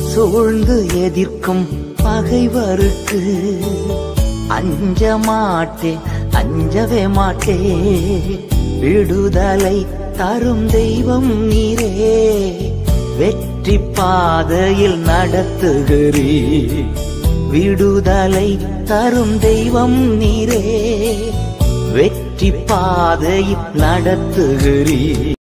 சூழ்ந்து எதிர்க்கும் பகைவருக்கு அஞ்ச மாட்டேன், அஞ்சவே மாட்டேன். விடுதலை தரும் தெய்வம் நீரே, வெற்றி பாதையில் நடத்துகிறீர். விடுதலை தரும் தெய்வம் நீரே, வெற்றி பாதையில் நடத்துகிறீர்.